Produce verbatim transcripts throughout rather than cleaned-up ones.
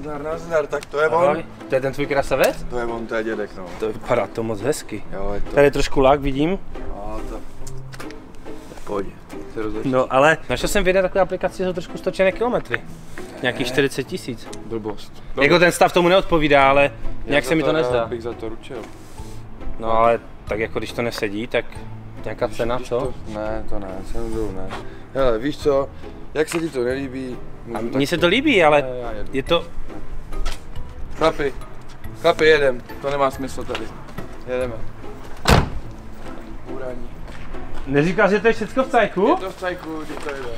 Nazdar, nazdar, tak to je Ahoj. on. To je ten tvůj krasavec? To je on, to je dědek, no. To vypadá to moc hezky. Jo, je to. Tady je trošku lák, vidím. A to... Pojď, se rozhoď. No ale našel jsem vidět takové aplikaci, jsou trošku stočené kilometry. Nějakých čtyřicet tisíc. Blbost. Jako ten stav tomu neodpovídá, ale nějak se mi to nezdá. Já bych za to ručil. No ale tak jako když to nesedí, tak nějaká cena, co? To, ne, to ne, cenu ne. Hele, víš co, jak se ti to nelíbí? A mně se to líbí, ale Ne, já jedu. je to... Chlapi, chlapi, jedem, to nemá smysl tady. Jedeme. Úraní. Neříkáš, že to je všecko v cajku? Je to v cajku, kdy to jde.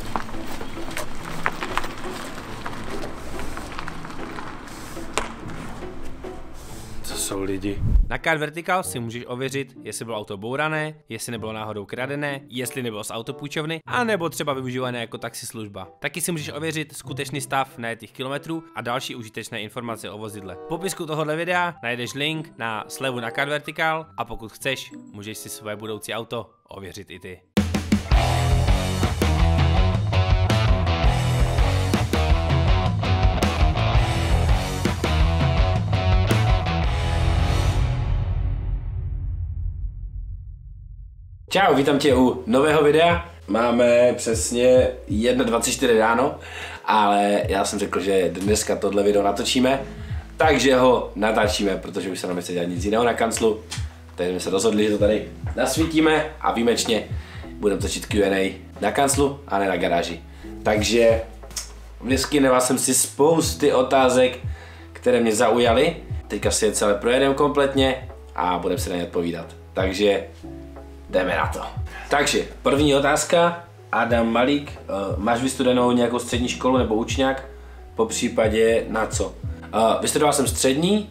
To jsou lidi. Na Car Vertical si můžeš ověřit, jestli bylo auto bourané, jestli nebylo náhodou kradené, jestli nebylo z autopůjčovny, a nebo třeba využívané jako taxislužba. Taky si můžeš ověřit skutečný stav najetých kilometrů a další užitečné informace o vozidle. V popisku tohohle videa najdeš link na slevu na Car Vertical a pokud chceš, můžeš si své budoucí auto ověřit i ty. Čau, vítám tě u nového videa. Máme přesně jedna dvacet čtyři ráno, ale já jsem řekl, že dneska tohle video natočíme, takže ho natáčíme, protože už se nám nechce dělat nic jiného na kanclu. Takže jsme se rozhodli, že to tady nasvítíme a výjimečně budeme točit Q and A na kanclu a ne na garáži. Takže vyskyneval jsem si spousty otázek, které mě zaujaly. Teďka si je celé projedeme kompletně a budeme se na ně odpovídat. Takže jdeme na to. Takže první otázka, Adam Malík, uh, máš vystudenou nějakou střední školu nebo učňák? Po případě na co? Uh, vystudoval jsem střední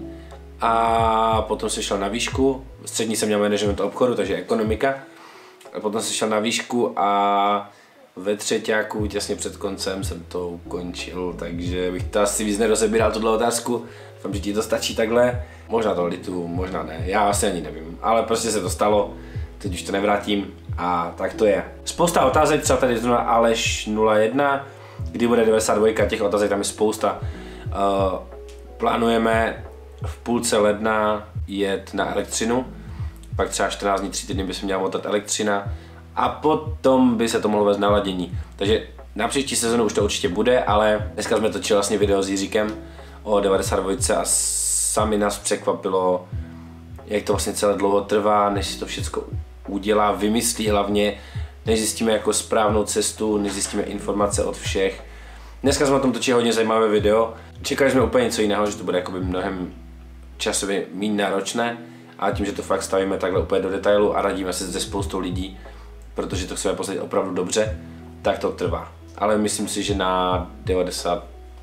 a potom jsem šel na výšku. Střední jsem měl management obchodu, takže ekonomika. A potom jsem šel na výšku a ve třetíku, těsně před koncem jsem to ukončil, takže bych to asi víc nerozebíral tuhle otázku. Doufám, že ti to stačí takhle. Možná to litu, možná ne, já asi ani nevím, ale prostě se to stalo. Teď už to nevrátím a tak to je. Spousta otázek, třeba tady zrovna Aleš nula jedna, kdy bude devadesát dva, těch otázek tam je spousta. Uh, plánujeme v půlce ledna jet na elektřinu, pak třeba čtrnáct dní, tři týdny by se měla motat elektřina a potom by se to mohlo vést na ladění. Takže na příští sezonu už to určitě bude, ale dneska jsme točili vlastně video s Jiříkem o devadesát dva a sami nás překvapilo, jak to vlastně celé dlouho trvá, než si to všechno udělá, vymyslí hlavně, než zjistíme jako správnou cestu, než zjistíme informace od všech. Dneska jsme o tom točili hodně zajímavé video. Čekali jsme úplně něco jiného, že to bude jakoby mnohem časově méně náročné, ale tím, že to fakt stavíme takhle úplně do detailu a radíme se se spoustou lidí, protože to chceme postavit opravdu dobře, tak to trvá. Ale myslím si, že na devadesát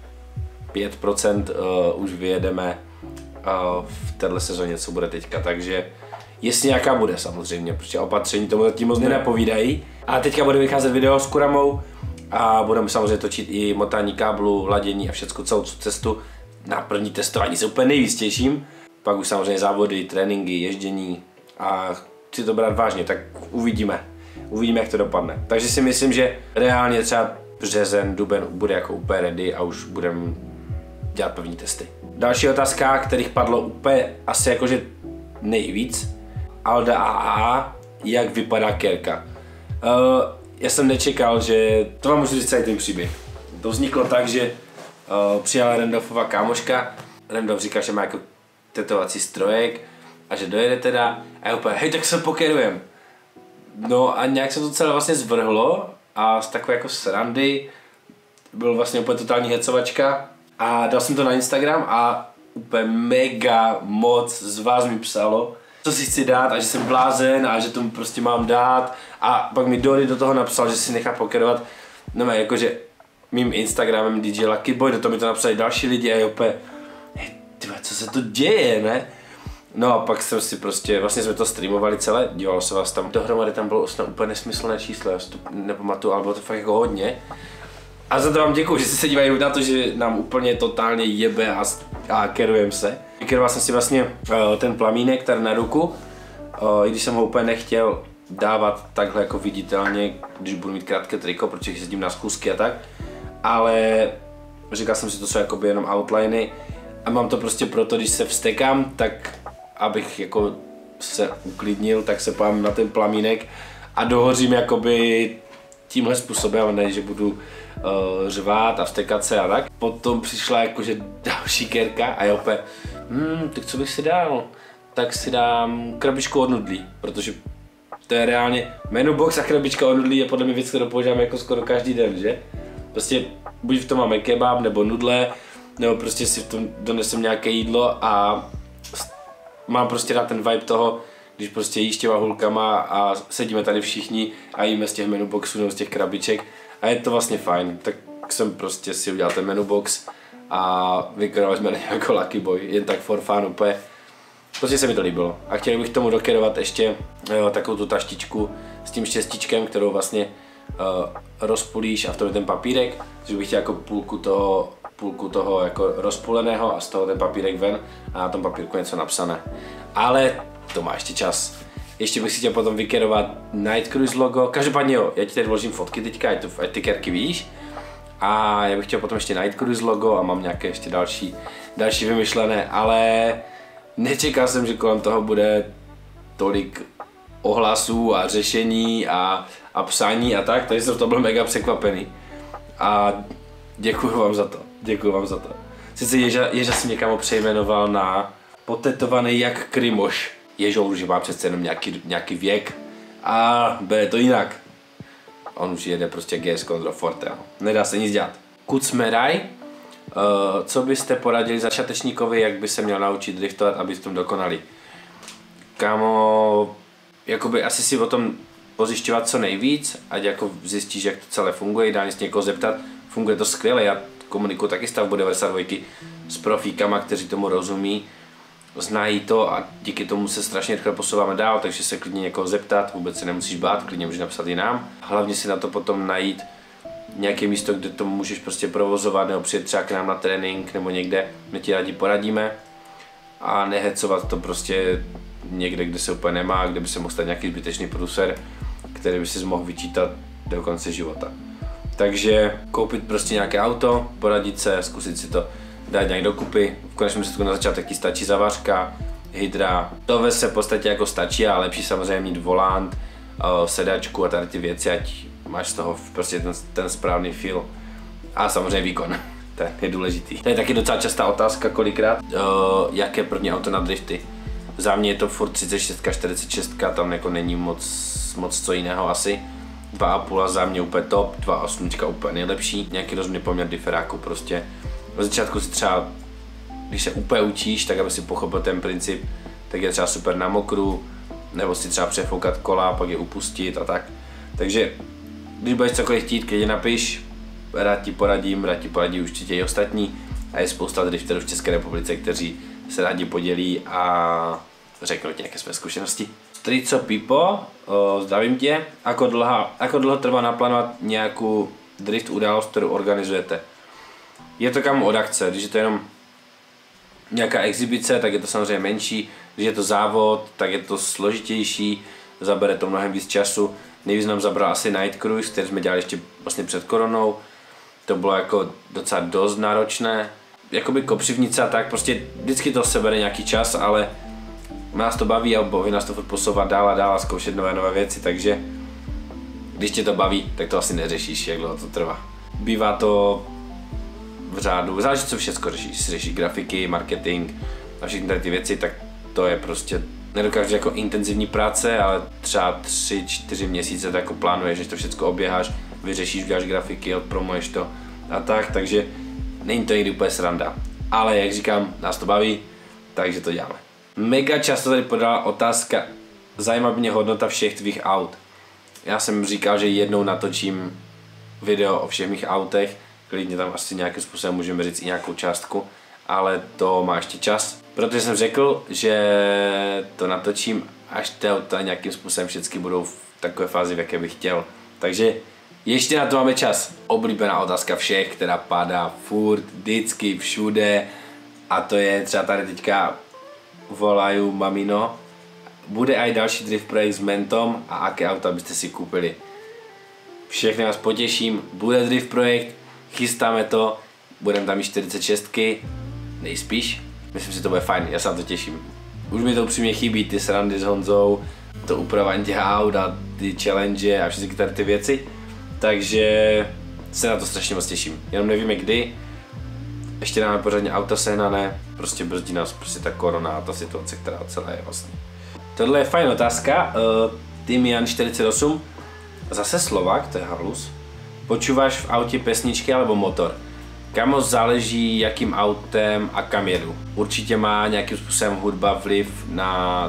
pět procent uh, už vyjedeme uh, v této sezóně, co bude teďka, takže jestli nějaká bude samozřejmě, protože opatření tomu zatím moc nenapovídají. A teďka bude vycházet video s Kuramou a budeme samozřejmě točit i motání káblu, ladění a všechno, celou cestu. Na první testování se úplně nejvíc. Pak už samozřejmě závody, tréninky, ježdění a chci to brát vážně, tak uvidíme. Uvidíme, jak to dopadne. Takže si myslím, že reálně třeba březen, duben bude jako úplně ready a už budeme dělat první testy. Další otázka, kterých padlo úplně asi jakože nejvíc. Alda A A, jak vypadá kérka? Uh, já jsem nečekal, že... To vám můžu říct celý ten příběh. To vzniklo tak, že uh, přijala Randolfova kámoška. Randolf říká, že má jako tetovací strojek a že dojede teda. A já úplně, hej, tak se pokerujem. No a nějak se to celé vlastně zvrhlo a z takové jako srandy byl vlastně úplně totální hecovačka. A dal jsem to na Instagram a úplně mega moc z vás mi psalo, co si chci dát a že jsem blázen a že to prostě mám dát. A pak mi Dory do toho napsal, že si nechá pokerovat. No jakože mým Instagramem D J Lucky Boy, do toho mi to napsali další lidi a je úplně, hej, tyhle, co se to děje, ne? No a pak jsem si prostě, vlastně jsme to streamovali celé, dívalo se vás tam, dohromady tam bylo snad úplně nesmyslné číslo, já si to nepamatuju, ale bylo to fakt jako hodně. A za to vám děkuju, že jste se dívají na to, že nám úplně totálně jebe a, a kerujem se. Vykeroval jsem si vlastně uh, ten plamínek tady na ruku, uh, i když jsem ho úplně nechtěl dávat takhle jako viditelně, když budu mít krátké triko, protože jezdím na schůzky a tak. Ale říkal jsem si, to jsou jakoby jenom outliny a mám to prostě proto, když se vstekám, tak abych jako se uklidnil, tak se pám na ten plamínek a dohořím jakoby tímhle způsobem, ne, že budu uh, řvát a vstekat se a tak. Potom přišla jakože další kérka a já opět, hmm, tak co bych si dal? Tak si dám krabičku od nudlí, protože to je reálně, menu box a krabička od nudlí je podle mě věc, kterou používám jako skoro každý den, že? Prostě buď v tom máme kebab nebo nudle, nebo prostě si v tom donesem nějaké jídlo a mám prostě rád ten vibe toho, když prostě jíš těma hulkama a sedíme tady všichni a jíme z těch menu boxů nebo z těch krabiček a je to vlastně fajn, tak jsem prostě si udělal ten menu box a vykrojili jsme jako Lucky Boy, jen tak for fun úplně. Prostě se mi to líbilo a chtěl bych tomu dokerovat ještě jo, takovou tu taštičku s tím šestičkem, kterou vlastně uh, rozpulíš a v tom je ten papírek, že bych chtěl jako půlku toho, půlku toho jako rozpuleného a z toho ten papírek ven a na tom papírku něco napsané. Ale to má ještě čas. Ještě bych si chtěl potom vykerovat Night Cruise logo, každopádně jo, já ti tady vložím fotky teďka, ať, to, ať ty kerky vidíš. A já bych chtěl potom ještě Night Cruise logo a mám nějaké ještě další, další vymyšlené, ale nečekal jsem, že kolem toho bude tolik ohlasů a řešení a, a psání a tak, takže jsem to byl mega překvapený. A děkuji vám za to, děkuji vám za to. Sice Ježa, Ježa si někam přejmenoval na potetovaný jak Krymoš. Ježou, že má přece jenom nějaký, nějaký věk a bude to jinak. On už jede prostě G S Control Forte, no. Nedá se nic dělat. Kucmeraj, uh, co byste poradili začátečníkovi, jak by se měl naučit driftovat, aby v tom dokonali? Kámo, jakoby asi si o tom pozjišťovat co nejvíc, ať jako zjistíš, jak to celé funguje, dá se někoho zeptat, funguje to skvěle, já komunikuju taky stavbu devadesát dva s profíkama, kteří tomu rozumí, znají to a díky tomu se strašně rychle posouváme dál, takže se klidně někoho zeptat, vůbec se nemusíš bát, klidně můžeš napsat i nám. Hlavně si na to potom najít nějaké místo, kde to můžeš prostě provozovat, nebo přijet třeba k nám na trénink nebo někde, my ti rádi poradíme a nehecovat to prostě někde, kde se úplně nemá, kde by se mohl stát nějaký zbytečný průser, který by si mohl vyčítat do konce života. Takže koupit prostě nějaké auto, poradit se, zkusit si to dát nějak dokupy, v konečném výsledku na začátek ti stačí zavařka, hydra, to ve se v podstatě jako stačí, ale lepší samozřejmě mít volant, sedačku a tady ty věci, ať máš z toho prostě ten, ten správný feel a samozřejmě výkon, to je důležitý. To je taky docela častá otázka kolikrát, jaké první auto na drifty. Za mě je to furt třicet šest, čtyřicet šest, tam jako není moc, moc co jiného asi. dva a půl za mě úplně top, dva a osm úplně nejlepší, nějaký rozumný poměr diferáku prostě. Na začátku si třeba, když se úplně učíš, tak aby si pochopil ten princip, tak je třeba super na mokru, nebo si třeba přefoukat kola, pak je upustit a tak. Takže když budeš cokoliv chtít, klidně napiš, rád ti poradím, rád ti poradí určitě i ostatní a je spousta drifterů v České republice, kteří se rádi podělí a řeknou ti nějaké své zkušenosti. Strico Pipo, o, zdravím tě, ako dlho, ako dlho trvá naplánovat nějakou drift událost, kterou organizujete? Je to kam od akce, když je to jenom nějaká exibice, tak je to samozřejmě menší, když je to závod, tak je to složitější, zabere to mnohem víc času. Nejvíc nám zabral asi Night Cruise, který jsme dělali ještě vlastně před koronou, to bylo jako docela dost náročné. Jakoby kopřivnice a tak, prostě vždycky to sebere nějaký čas, ale nás to baví a baví nás to furt posouvat dál a dál a zkoušet nové nové věci, takže když tě to baví, tak to asi neřešíš, jak dlouho to trvá. Bývá to v řádu, záleží co všechno řešíš, jestli řešíš grafiky, marketing a všechny tady ty věci, tak to je prostě, nedokážu jako intenzivní práce, ale třeba tři čtyři měsíce to jako plánuješ, než to všechno oběháš, vyřešíš, uděláš grafiky, odpromuješ to a tak, takže není to někdy úplně sranda. Ale jak říkám, nás to baví, takže to děláme. Mega často tady podala otázka, zajímá mě hodnota všech tvých aut. Já jsem říkal, že jednou natočím video o všech mých autech, klidně tam asi nějakým způsobem můžeme říct i nějakou částku, ale to má ještě čas. Protože jsem řekl, že to natočím, až ty auta nějakým způsobem všechny budou v takové fázi, v jaké bych chtěl. Takže ještě na to máme čas. Oblíbená otázka všech, která padá furt, vždycky, všude, a to je třeba tady teďka volají mamino. Bude aj další drift projekt s Mentom a aké auta byste si koupili? Všechny vás potěším, bude drift projekt, chystáme to, budeme tam mít čtyřicet šest, nejspíš. Myslím, že to bude fajn, já se na to těším. Už mi to upřímně chybí, ty srandy s Honzou, to upravování těch aut a ty challenge a všechny tady ty věci. Takže se na to strašně moc těším. Jenom nevíme kdy. Ještě máme pořádně auta sehnané, prostě brzdí nás prostě ta korona a ta situace, která celá je vlastně. Tohle je fajn otázka. Uh, Timian čtyřicet osm, zase Slovák, to je halus. Počúváš v autě pesničky alebo motor? Kamo záleží jakým autem a kam jedu. Určitě má nějakým způsobem hudba vliv na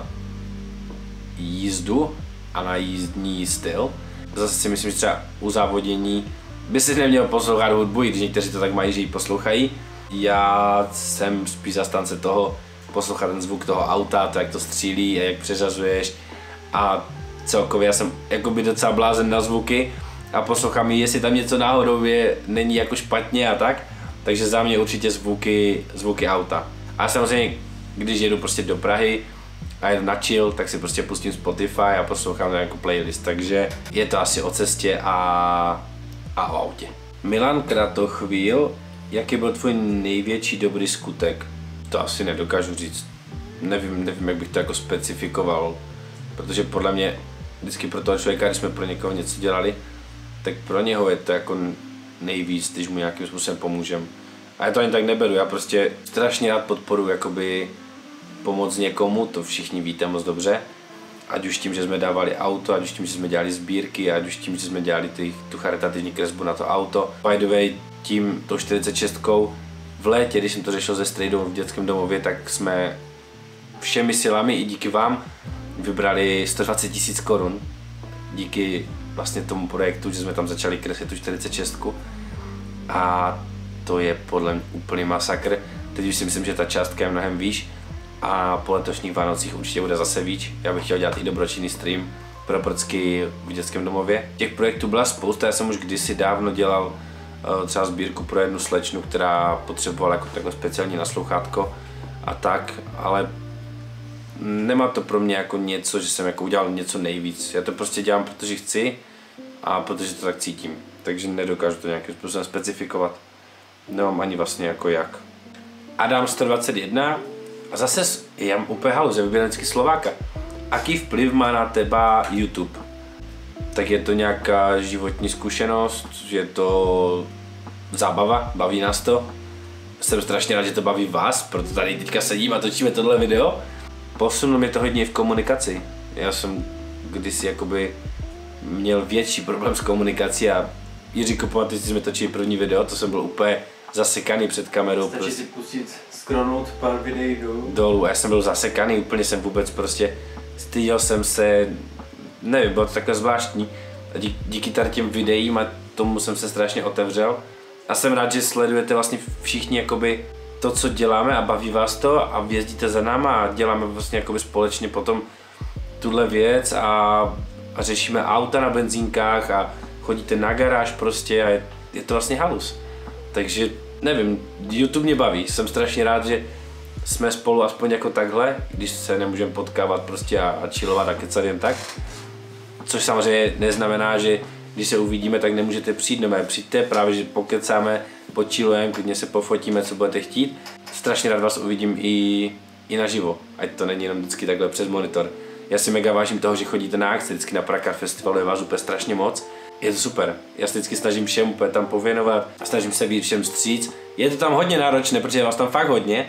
jízdu a na jízdní styl. Zase si myslím, že třeba u závodění by si neměl poslouchat hudbu, i když někteří to tak mají, že ji poslouchají. Já jsem spíš zastánce toho poslouchat ten zvuk toho auta, to jak to střílí a jak přeřazuješ. A celkově já jsem jakoby docela blázen na zvuky a poslouchám ji, jestli tam něco náhodou je, není jako špatně a tak. Takže za mě určitě zvuky, zvuky auta. A samozřejmě, když jedu prostě do Prahy a jedu na chill, tak si prostě pustím Spotify a poslouchám nějakou playlist. Takže je to asi o cestě a, a o autě. Milan Kratochvíl, jaký byl tvůj největší dobrý skutek? To asi nedokážu říct. Nevím, nevím, jak bych to jako specifikoval. Protože podle mě, vždycky pro toho člověka, když jsme pro někoho něco dělali, tak pro něho je to jako nejvíc, když mu nějakým způsobem pomůžem. A já to ani tak neberu, já prostě strašně rád podporuji jakoby pomoc někomu, to všichni víte moc dobře. Ať už tím, že jsme dávali auto, ať už tím, že jsme dělali sbírky, ať už tím, že jsme dělali ty, tu charitativní kresbu na to auto. By the way, tím, tou čtyřicet šest v létě, když jsem to řešil ze strejdou v dětském domově, tak jsme všemi silami i díky vám vybrali sto dvacet tisíc korun. Díky vlastně tomu projektu, že jsme tam začali kreslit tu čtyřicet šest. A to je podle mě úplný masakr. Teď už si myslím, že ta částka je mnohem výš a po letošních Vánocích určitě bude zase víc. Já bych chtěl dělat i dobročinný stream pro prcky v dětském domově. Těch projektů byla spousta, já jsem už kdysi dávno dělal uh, třeba sbírku pro jednu slečnu, která potřebovala jako takhle speciální naslouchátko a tak, ale nemá to pro mě jako něco, že jsem jako udělal něco nejvíc. Já to prostě dělám, protože chci a protože to tak cítím. Takže nedokážu to nějakým způsobem specifikovat. Nemám ani vlastně jako jak. Adam sto dvacet jedna a zase já mám úplně halu, že vybírám vždycky Slováka. Aký vplyv má na teba YouTube? Tak je to nějaká životní zkušenost, je to zábava, baví nás to. Jsem strašně rád, že to baví vás, proto tady teďka sedím a točíme tohle video. Posunul mě to hodně v komunikaci. Já jsem kdysi jakoby měl větší problém s komunikací a Jiříku, pamatuji, že jsme točili první video, to jsem byl úplně zasekaný před kamerou. Stačí prostě si pustit, scrollnout pár videí dolů. Dolů, já jsem byl zasekaný, úplně jsem vůbec prostě, styděl jsem se, nevím, bylo to takhle zvláštní. A díky, díky tady těm videím a tomu jsem se strašně otevřel. A jsem rád, že sledujete vlastně všichni jakoby to, co děláme a baví vás to a jezdíte za náma a děláme vlastně jakoby společně potom tuhle věc a, a řešíme auta na benzínkách a chodíte na garáž prostě a je, je to vlastně halus. Takže nevím, YouTube mě baví, jsem strašně rád, že jsme spolu aspoň jako takhle, když se nemůžeme potkávat prostě a, a chillovat a kecat jen tak. Což samozřejmě neznamená, že když se uvidíme, tak nemůžete přijít, nebo přijďte, právě že pokecáme, počillujeme, klidně se pofotíme, co budete chtít. Strašně rád vás uvidím i, i naživo, ať to není jenom vždycky takhle přes monitor. Já si mega vážím toho, že chodíte na akci, vždycky na Prague Car Festivalu je vás úplně strašně moc. Je to super, já se vždycky snažím všem úplně tam pověnovat, snažím se být všem vstříc. Je to tam hodně náročné, protože je vás tam fakt hodně,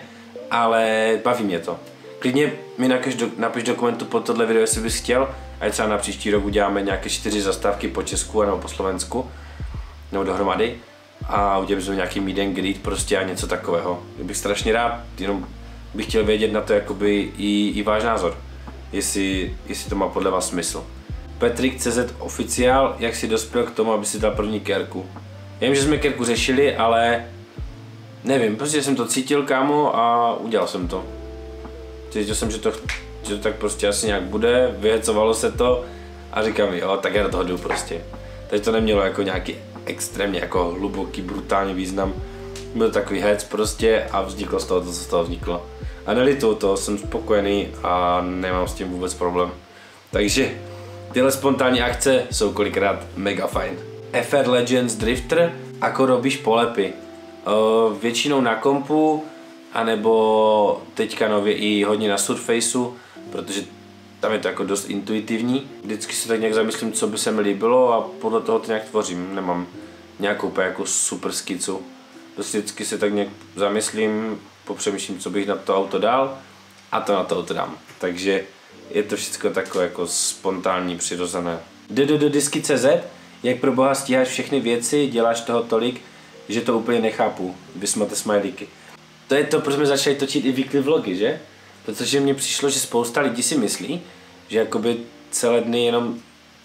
ale baví mě to. Klidně mi napiš do, napiš do komentu pod tohle video, jestli bys chtěl, a třeba na příští rok uděláme nějaké čtyři zastávky po Česku nebo po Slovensku, nebo dohromady, a uděláme nějaký meet and greet prostě a něco takového. Bych strašně rád, jenom bych chtěl vědět na to jakoby i, i váš názor, jestli, jestli to má podle vás smysl. Petrik C Z oficiál, jak jsi dospěl k tomu, aby si dal první kérku? Já vím, že jsme kérku řešili, ale nevím, prostě jsem to cítil, kámo, a udělal jsem to. Cítil jsem, že to, že to tak prostě asi nějak bude, vyhecovalo se to a říkám, jo, tak já do toho jdu prostě. Takže to nemělo jako nějaký extrémně jako hluboký, brutální význam. Byl takový hec prostě a vzniklo z toho to, co z toho vzniklo. A nelituju to, jsem spokojený a nemám s tím vůbec problém. Takže tyhle spontánní akce jsou kolikrát mega fajn. F R Legends Drifter, ako robíš polepy? Uh, většinou na kompu, anebo teďka nově i hodně na Surfaceu, protože tam je to jako dost intuitivní. Vždycky se tak nějak zamyslím, co by se mi líbilo a podle toho to nějak tvořím. Nemám nějakou úplně jako super skicu. Prostě vždycky se tak nějak zamyslím, popřemýšlím, co bych na to auto dal a to na to auto dám. Takže je to všechno takové jako spontánní, přirozené. Jde do disky tečka cé zet, jak pro boha stíháš všechny věci, děláš toho tolik, že to úplně nechápu. Vysmate smajlíky. To je to, proč jsme začali točit i weekly vlogy, že? Protože mně přišlo, že spousta lidí si myslí, že jakoby celé dny jenom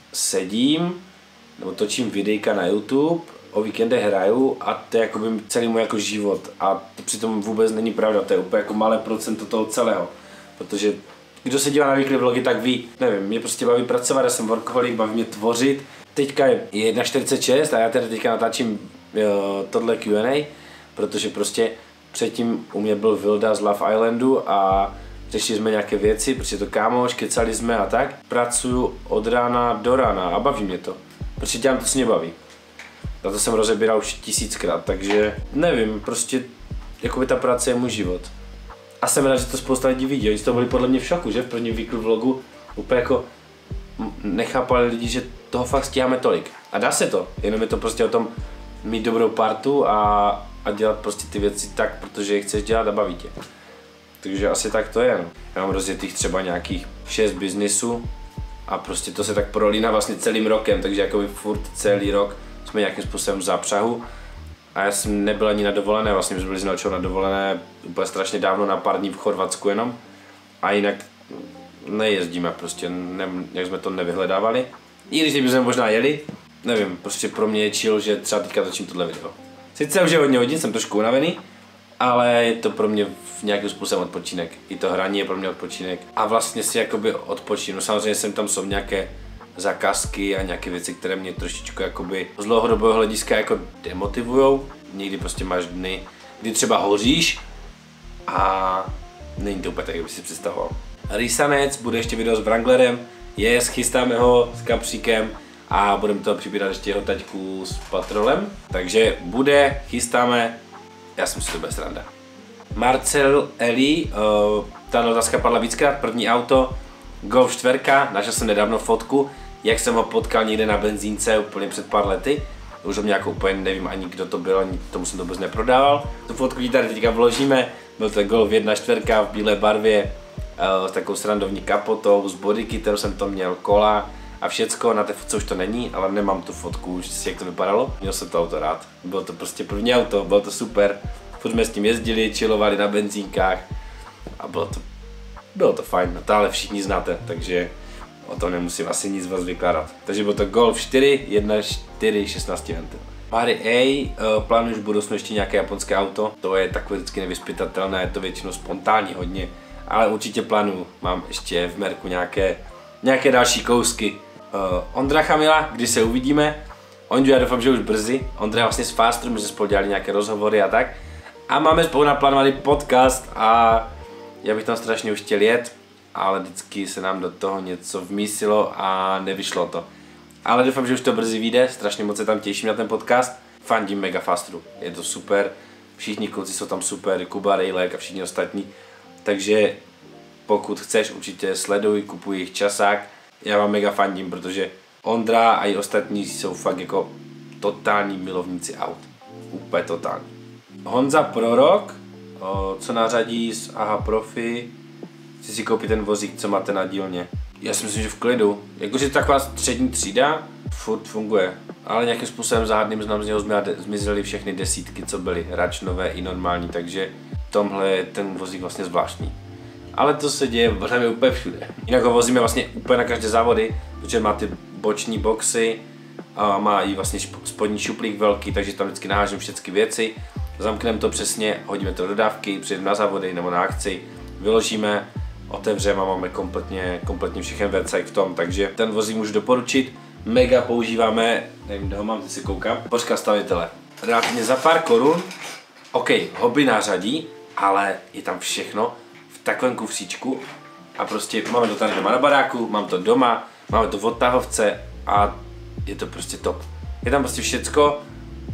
sedím, nebo točím videjka na YouTube, o víkendech hraju a to je jakoby celý můj jako život. A to přitom vůbec není pravda, to je úplně jako malé procento toho celého. Protože kdo se dívá na weekly vlogy, tak ví, nevím, mě prostě baví pracovat, já jsem workoholik, baví mě tvořit. Teďka je jedna čtyřicet šest a já teda teďka natáčím jo, tohle Q and A, protože prostě předtím u mě byl Vilda z Love Islandu a řešili jsme nějaké věci, protože to kámoš, kecali jsme a tak. Pracuju od rána do rána a baví mě to, protože dělám to, co mě baví. Na to jsem rozebíral už tisíckrát, takže nevím, prostě jakoby ta práce je můj život. A jsem rád, že to spousta lidí vidí, oni to byli podle mě v šoku, že v prvním weekly vlogu úplně jako nechápali lidi, že toho fakt stíháme tolik. A dá se to, jenom je to prostě o tom mít dobrou partu a, a dělat prostě ty věci tak, protože je chceš dělat a baví tě. Takže asi tak to je. No. Já mám rozjetých třeba nějakých šest biznisů a prostě to se tak prolíná vlastně celým rokem, takže jakoby furt celý rok jsme nějakým způsobem v zápřahu. A já jsem nebyl ani na dovolené, vlastně jsme byli s Nelčou na dovolené úplně strašně dávno, na pár dní v Chorvatsku jenom. A jinak nejezdíme prostě, ne, jak jsme to nevyhledávali. I když jsme možná jeli, nevím, prostě pro mě je chill, že třeba teďka točím tohle video. Sice už je hodně hodin, jsem trošku unavený, ale je to pro mě v nějakým způsobem odpočinek. I to hraní je pro mě odpočinek. A vlastně si jakoby odpočinu. Samozřejmě jsem tam jsou nějaké zakázky a nějaké věci, které mě trošičku jakoby z dlouhodobého hlediska jako demotivujou. Někdy prostě máš dny, kdy třeba hoříš a není to úplně tak, jak bych si představoval. Rysanec, bude ještě video s Wranglerem, je, chystáme ho s kapříkem a budeme to přibírat ještě jeho taťku s patrolem. Takže bude, chystáme, já jsem si to bez sranda. Marcel Eli, uh, ta otázka padla víckrát, první auto, Golf čtyři, našel jsem nedávno fotku, jak jsem ho potkal někde na benzínce úplně před pár lety. Už ho mě jako úplně nevím ani kdo to byl, ani tomu jsem to vůbec neprodával. Tu fotku tady teďka vložíme, byl to Golf jedna čtyři v bílé barvě, uh, s takovou srandovní kapotou, s bodykittem jsem to měl, kola a všecko, na té fotce už to není, ale nemám tu fotku, už jak to vypadalo. Měl jsem to auto rád, bylo to prostě první auto, bylo to super. Furt jsme s tím jezdili, chillovali na benzínkách a bylo to, bylo to fajn, to ale všichni znáte, takže o tom nemusím asi nic vás vykládat. Takže byl to Golf čtyři, jedna čtyři, šestnáct ventil. Mari A, uh, plánuješ v budoucnu ještě nějaké japonské auto, to je takové vždycky nevyspytatelné, je to většinou spontánní hodně, ale určitě plánuju, mám ještě v merku nějaké, nějaké další kousky. Uh, Ondra Chamila, když se uvidíme, Ondru já doufám, že už brzy, Ondra vlastně s Fastru, my jsme spolu dělali nějaké rozhovory a tak. A máme spolu naplánovaný podcast a já bych tam strašně už chtěl jet, ale vždycky se nám do toho něco vmísilo a nevyšlo to. Ale doufám, že už to brzy vyjde, strašně moc se tam těším na ten podcast. Fandím mega Fastru, je to super, všichni kluci jsou tam super, Kuba, Rejlek a všichni ostatní. Takže pokud chceš, určitě sleduj, kupuj jejich časák. Já vám mega fandím, protože Ondra a i ostatní jsou fakt jako totální milovníci aut. Úplně totální. Honza Prorok, o, co nařadí z Aha Profi, chci si koupit ten vozík, co máte na dílně. Já si myslím, že v klidu. Jakože taková střední třída furt funguje, ale nějakým způsobem záhadným znám z něho zmizely všechny desítky, co byly, hráč nové i normální, takže tomhle je ten vozík vlastně zvláštní. Ale to se děje v úplně všude. Jinak ho vozíme vlastně úplně na každé závody, protože má ty boční boxy a má i vlastně spodní šuplík velký, takže tam vždycky nahážím všechny věci. Zamkneme to přesně, hodíme to do dodávky, přijedeme na závody nebo na akci, vyložíme, otevřeme a máme kompletně, kompletně všechny věci v tom, takže ten vozík můžu doporučit. Mega používáme, nevím, kde ho mám, teď si koukám, počka stavitele. Relativně za pár korun, OK, hobby nářadí, ale je tam všechno v takovém kufříčku a prostě máme to tady doma na baráku, mám to doma, máme to v odtahovce a je to prostě top. Je tam prostě všecko,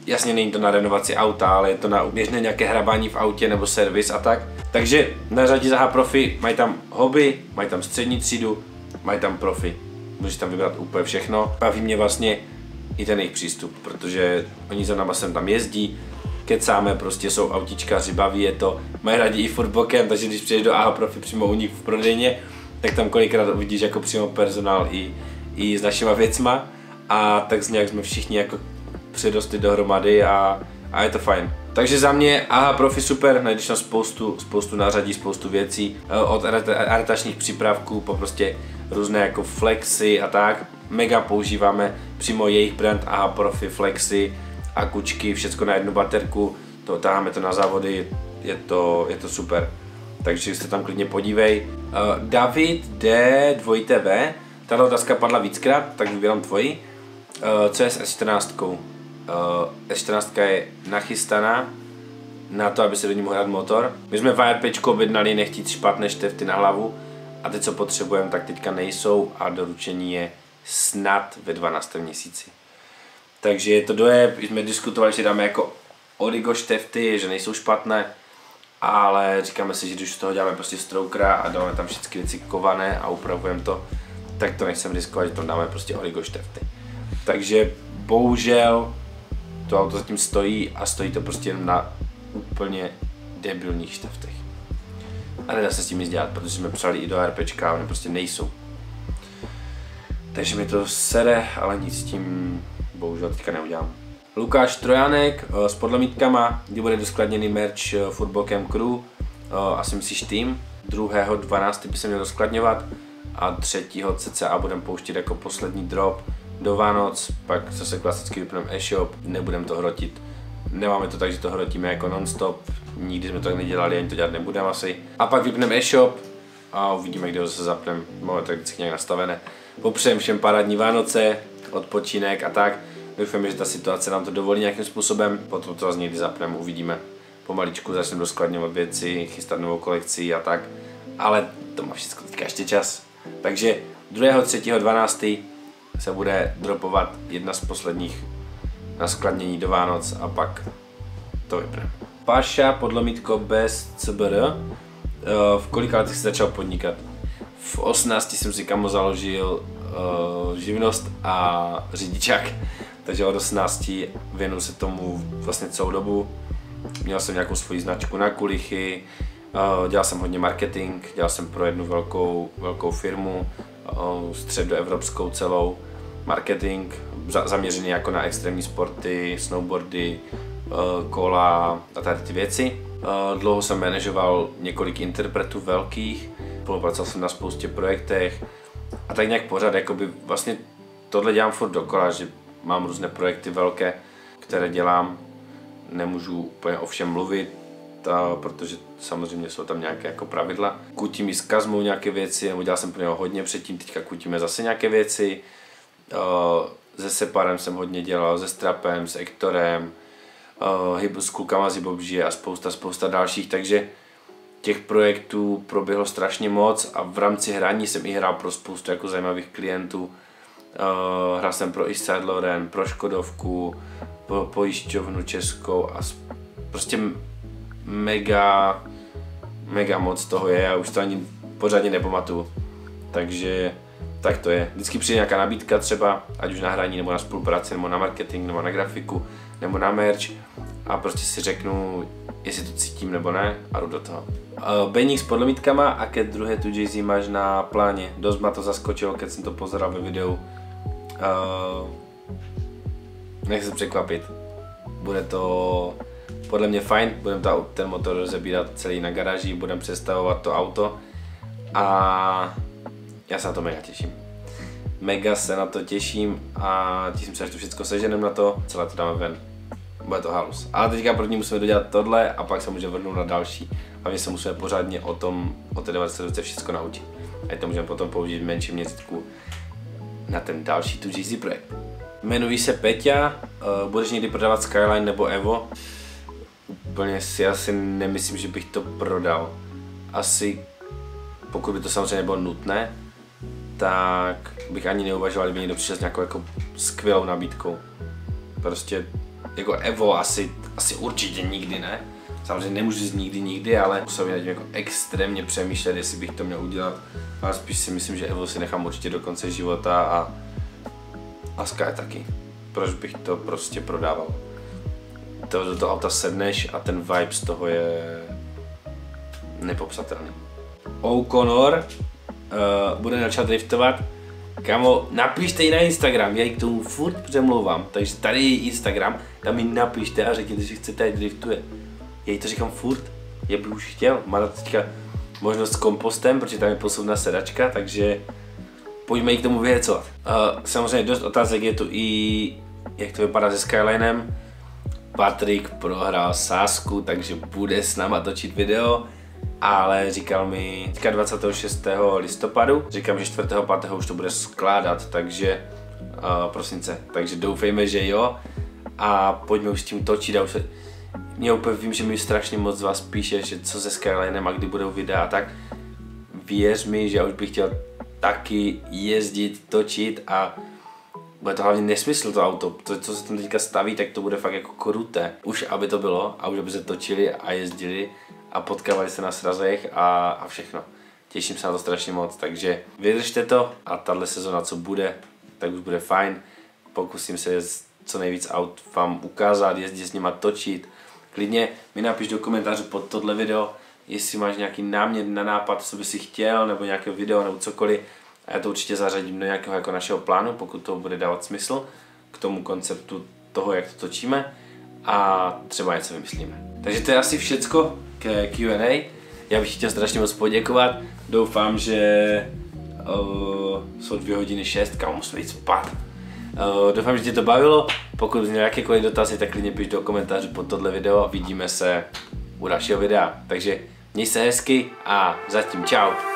Jasně není to na renovaci auta, ale je to na běžné nějaké hrabání v autě nebo servis a tak. Takže na řadě za Aha Profi mají tam hobby, mají tam střední třídu, mají tam profi. Můžeš tam vybrat úplně všechno. Baví mě vlastně i ten jejich přístup, protože oni za náma sem tam jezdí, kecáme, prostě jsou autičkáři, baví je to, mají rádi i furt bokem, takže když přijdeš do Aha Profi přímo u nich v prodejně, tak tam kolikrát uvidíš jako přímo personál i, i s našima věcma a tak nějak jsme všichni jako přirostli dohromady a, a je to fajn. Takže za mě Aha Profi super, najdeš tam spoustu, spoustu nářadí, spoustu věcí, od aretačních přípravků po prostě různé jako flexy a tak. Mega používáme přímo jejich brand Aha Profi, flexy, akučky, všecko na jednu baterku, to táháme to na závody, je to, je to super. Takže se tam klidně podívej. Uh, David D dva V, tato otázka padla víckrát, tak vybírám tvoji. Uh, co je s S čtrnáct? Uh, S čtrnáct je nachystaná na to, aby se do ní mohl hrát motor. My jsme v ARPčku objednali nechtít špatné štefty na hlavu a teď co potřebujeme, tak teďka nejsou a doručení je snad ve dvanáctém měsíci. Takže je to dojeb, jsme diskutovali, že dáme jako origo štefty, že nejsou špatné, ale říkáme si, že když z toho děláme prostě stroukra a dáme tam všechny věci kované a upravujeme to, tak to nechcem riskovat, že to dáme prostě origo štefty. Takže bohužel to auto zatím stojí a stojí to prostě jen na úplně debilních šteftech. A nedá se s tím nic dělat, protože jsme přali i do ARPčka a oni prostě nejsou. Takže mi to sere, ale nic s tím bohužel teďka neudělám. Lukáš Trojánek s podlomítkama, kdy bude doskladněný merch Football Crew, asi myslíš tým. druhého dvanáctého by se měl doskladňovat a třetího cca budeme pouštět jako poslední drop do Vánoc, pak zase klasicky vypneme e-shop, nebudeme to hrotit. Nemáme to tak, že to hrotíme jako non-stop, nikdy jsme to tak nedělali, ani to dělat nebudeme asi. A pak vypneme e-shop a uvidíme, kde ho zase zapneme, máme to vždycky nějak nastavené. Popřejem všem parádní Vánoce, odpočinek a tak. Doufám, že ta situace nám to dovolí nějakým způsobem, potom to zase někdy zapneme, uvidíme. Pomaličku začneme doskladňovat věci, chystat novou kolekci a tak, ale to má všechno teďka ještě čas. Takže druhého třetího dvanáctého se bude dropovat jedna z posledních na skladnění do Vánoc a pak to vypneme. Paša, podlomítko bez C B R. V kolika letech jsi začal podnikat? V osmnácti jsem si kamo založil uh, živnost a řidičák, takže od osmnácti věnuju se tomu vlastně celou dobu. Měl jsem nějakou svoji značku na kulichy, uh, dělal jsem hodně marketing, dělal jsem pro jednu velkou, velkou firmu, uh, středoevropskou celou, marketing, za, zaměřený jako na extrémní sporty, snowboardy, uh, kola a tady ty věci. Uh, dlouho jsem manažoval několik interpretů velkých, spolupracoval jsem na spoustě projektech a tak nějak pořád, jakoby vlastně tohle dělám furt dokola, že mám různé projekty velké, které dělám, nemůžu úplně o všem mluvit, ta, protože samozřejmě jsou tam nějaké jako pravidla. Kutím i s Kazmou nějaké věci, nebo dělal jsem pro něho hodně předtím, teďka kutíme zase nějaké věci. Uh, se Separem jsem hodně dělal, se Strapem, s Ektorem, uh, hybu s klukama z Hybobží a spousta, spousta dalších, takže těch projektů proběhlo strašně moc a v rámci hraní jsem i hrál pro spoustu jako zajímavých klientů. Uh, hrál jsem pro East Side Loren, pro Škodovku, pro pojišťovnu českou a prostě mega, mega moc toho je, já už to ani pořádně nepamatuju. Takže tak to je. Vždycky přijde nějaká nabídka třeba, ať už na hraní, nebo na spolupráci, nebo na marketing, nebo na grafiku, nebo na merch a prostě si řeknu, jestli to cítím nebo ne a jdu do toho. Uh, Beník s podlomítkama, aké druhé tu Jay-Z máš na pláně? Dost ma to zaskočilo, keď jsem to pozeral ve videu. Uh, nech se překvapit. Bude to podle mě fajn, budeme ten motor rozebírat celý na garáži, budeme přestavovat to auto a já se na to mega těším. Mega se na to těším a těším se, až to všechno seženeme na to, celé to dáme ven. Bude to halus. Ale teďka první musíme dodělat tohle a pak se můžeme vrhnout na další. Hlavně se musíme pořádně o tom, o té devadesátce všechno naučit. A to můžeme potom použít v menším měřítku na ten další tu Jay-Z projekt. Jmenuji se Peťa, uh, budeš někdy prodávat Skyline nebo Evo? Úplně si asi nemyslím, že bych to prodal. Asi, pokud by to samozřejmě bylo nutné, tak bych ani neuvažoval, kdyby někdo přišel s nějakou jako skvělou nabídkou. Prostě jako Evo asi, asi určitě nikdy ne. Samozřejmě nemůžu říct nikdy nikdy, ale musel bych nad tím jako extrémně přemýšlet, jestli bych to měl udělat. Ale spíš si myslím, že Evo si nechám určitě do konce života a, a Sky taky. Proč bych to prostě prodával? To, do toho auta sedneš a ten vibe z toho je nepopsatelný. O'Connor uh, bude načat driftovat. Kámo, napište ji na Instagram, já ji k tomu furt přemlouvám, takže tady je Instagram, tam mi napište a řekněte, že chcete, ať driftuje. Já jí to říkám furt, já bych už chtěl, má teďka možnost s kompostem, protože tam je posuvná sedačka, takže pojďme jí k tomu vyhecovat. Uh, samozřejmě dost otázek je tu i, jak to vypadá se Skylinem. Patrik prohrál sázku, takže bude s náma točit video, ale říkal mi teďka dvacátého šestého listopadu, říkám, že čtvrtého pátého už to bude skládat, takže uh, prosince, takže doufejme, že jo a pojďme už s tím točit a už se, mě úplně vím, že mi strašně moc z vás píše, že co se Skylinem a kdy budou videa a tak, věř mi, že já už bych chtěl taky jezdit, točit a bude to hlavně nesmysl to auto, to, co se tam teďka staví, tak to bude fakt jako kruté. Už aby to bylo a už aby se točili a jezdili a potkávali se na srazech a, a všechno. Těším se na to strašně moc, takže vydržte to a tahle sezona, co bude, tak už bude fajn. Pokusím se co nejvíc aut vám ukázat, jezdit s nima, točit. Klidně mi napiš do komentářů pod tohle video, jestli máš nějaký námět na nápad, co by si chtěl, nebo nějaké video, nebo cokoliv. A já to určitě zařadím do nějakého jako našeho plánu, pokud to bude dávat smysl k tomu konceptu toho, jak to točíme a třeba něco vymyslíme. Takže to je asi všecko k Q and A. Já bych chtěl strašně moc poděkovat. Doufám, že uh, jsou dvě hodiny šest, kam musím jít spát. Uh, doufám, že tě to bavilo. Pokud měl jakékoliv dotazy, tak klidně piš do komentářů pod tohle video a vidíme se u dalšího videa. Takže měj se hezky a zatím čau.